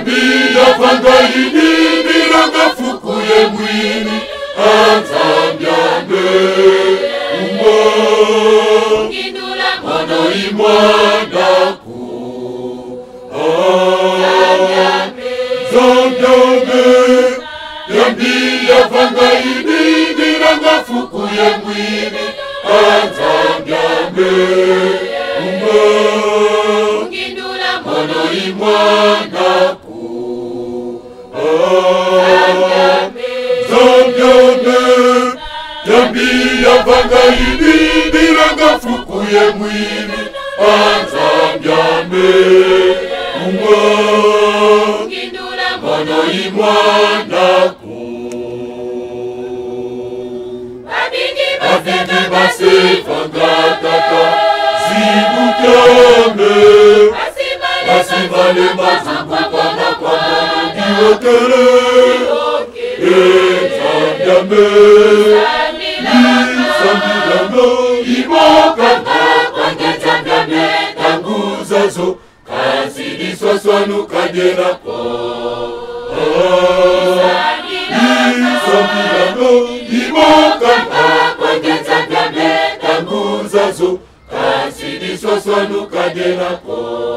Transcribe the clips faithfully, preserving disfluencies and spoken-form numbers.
Yambia vangaini niraga fuku ye mwini Anzambyambe umwa Mono imwanaku Anzambyambe Yambia vangaini niraga fuku ye mwini Anzambyambe umwa Mono imwanaku Anzambyambe Yambia vangaini niraga fuku ye mwini Anzambyambe umwa Mono imwanaku Babingi basi vangatata Zibukyambe Basivale mazambu kwa makwamo Diokere Anzambyambe Nisambilango Imokanga Kwange Nzambyambe Tanguzazo Kasidi swaswanu kaderako Nisambilango Imokanga Kwange Nzambyambe Tanguzazo Kasidi swaswanu kaderako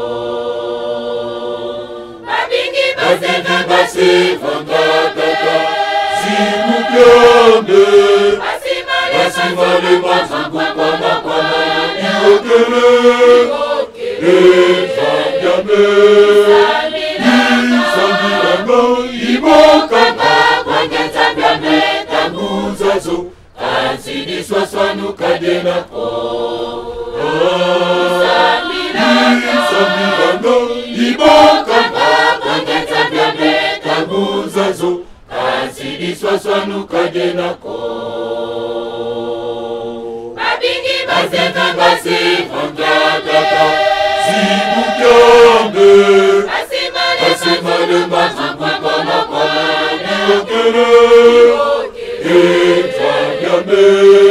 Babingi basi vangatata Zibukyambe Basivale mazambu kwa makwamo Diokere Anzambyambe Nisambilango Imokanga Kwange Nzambyambe Tanguzazo Kasidi swaswanu kaderako Nisambilango Imokanga Kwange Nzambyambe Tanguzazo Kasidi swaswanu kaderako Babingi basi vangatata Zibukyambe Basivale mazambu kwa makwamo Diokere Anzambyambe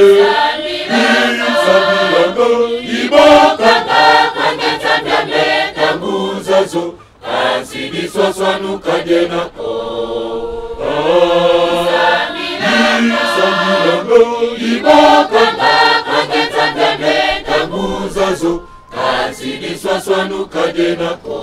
Nisambilango Imokanga Kwange Nzambyambe Tanguzazo Kasidi swaswanu kaderako Nisambilango Imokanga Kwange Nzambyambe Tanguzazo Kasidi swaswanu kaderako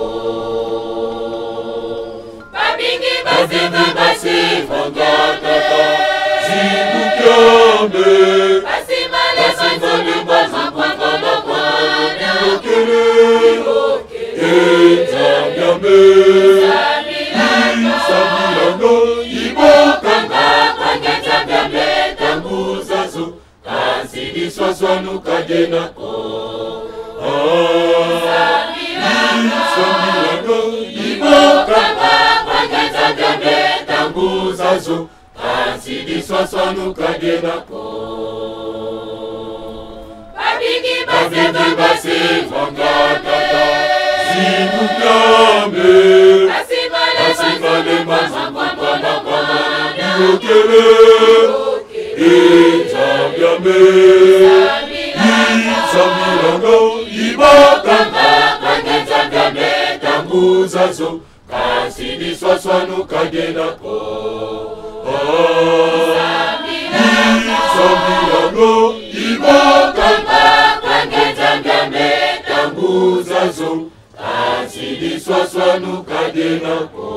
Babingi basi vangatata Zibukyambe Basivale mazambu kwa makwamo Diokere Anzambyambe Nisambilango Imokanga Kwange Nzambyambe Tanguzazo Kasidi swaswanu kaderako Nisambilango Imokanga Kwange Nzambyambe Tanguzazo Kasidi swaswanu kaderako Babingi basi vangatata Zibukyambe Basivale mazambu kwa makwamo Diokere Anzambyambe Nisambilango Imokanga Kwange Nzambyambe Tanguzazo Kasidi swaswanu kaderako Nisambilango Imokanga Kwange Nzambyambe Tanguzazo Kasidi swaswanu kaderako